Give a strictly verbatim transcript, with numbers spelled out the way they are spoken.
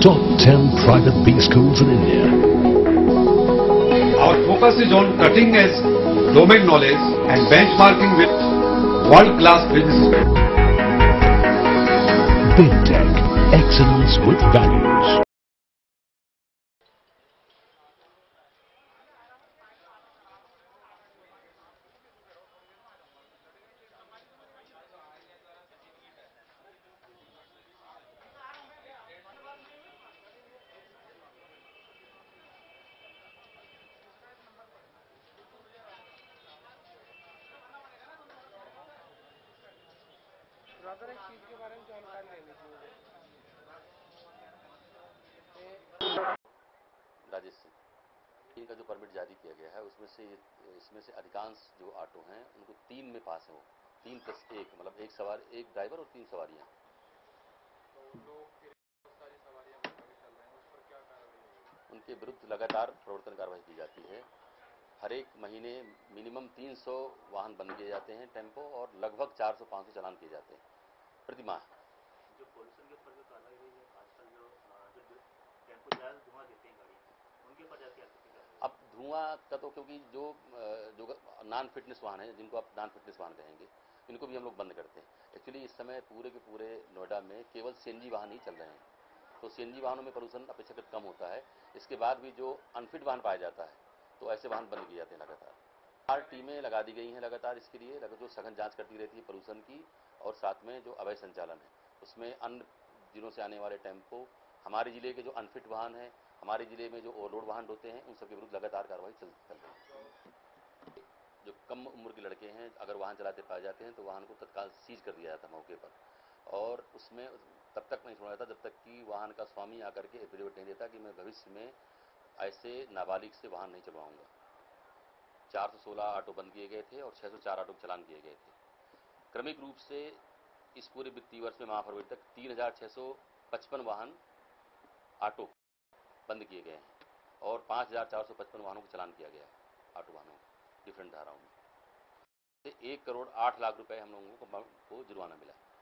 top ten private B schools in India. Our focus is on cutting edge domain knowledge and benchmarking with world-class businesses. Big Tech, excellence with values. Brother एक चीज के बारे में जानकारी लेनी थी मुझे। राजेश सिंह, इनका जो परमिट जारी किया गया है उसमें से इसमें से अधिकांश जो ऑटो हैं उनको तीन में पास है, वो तीन प्लस एक, मतलब एक सवार एक ड्राइवर और तीन सवारियां। उनके विरुद्ध लगातार प्रवर्तन कार्रवाई की जाती है। हर एक महीने मिनिमम तीन सौ वाहन बंद किए जाते हैं टेम्पो, और लगभग चार सौ पाँच सौ चालान किए जाते हैं प्रति माह। जो पोल्यूशन के ऊपर जो कार्रवाई हुई है आजकल, जो जो टेम्पो ज्यादा धुआं देते हैं गाड़ियाँ, उनके ऊपर जाती है। अब धुआं का तो क्योंकि जो जो नॉन फिटनेस वाहन है, जिनको आप नॉन फिटनेस वाहन कहेंगे, इनको भी हम लोग बंद करते हैं। एक्चुअली इस समय पूरे के पूरे नोएडा में केवल सीएनजी वाहन ही चल रहे हैं, तो सीएनजी वाहनों में प्रदूषण अपेक्षाकृत कम होता है। इसके बाद भी जो अनफिट वाहन पाया जाता है तो ऐसे वाहन बंद किए जाते हैं लगातार। चार टीमें लगा दी गई हैं लगातार इसके लिए, जो सघन जांच करती रहती है प्रदूषण की, और साथ में जो अवैध संचालन है उसमें अन्य जिलों से आने वाले टेम्पो, हमारे जिले के जो अनफिट वाहन हैं, हमारे जिले में जो ओवरलोड वाहन होते हैं, उन सबके विरुद्ध लगातार कार्रवाई चल चल रही है। जो कम उम्र के लड़के हैं अगर वाहन चलाते पाए जाते हैं तो वाहन को तत्काल सीज कर दिया जाता है मौके पर, और उसमें तब तक नहीं छोड़ा जाता जब तक कि वाहन का स्वामी आकर के एफिडेविट नहीं देता कि मैं भविष्य में ऐसे नाबालिग से वाहन नहीं चलवाऊंगा। चार सौ सोलह ऑटो बंद किए गए थे और छह सौ चार ऑटो चलान किए गए थे। क्रमिक रूप से इस पूरे वित्तीय वर्ष में माह फरवरी तक तीन हजार छः सौ पचपन वाहन ऑटो बंद किए गए हैं, और पाँच हजार चार सौ पचपन वाहनों को चलान किया गया है ऑटो वाहनों डिफरेंट धाराओं में। एक करोड़ आठ लाख रुपए हम लोगों को, को जुर्माना मिला।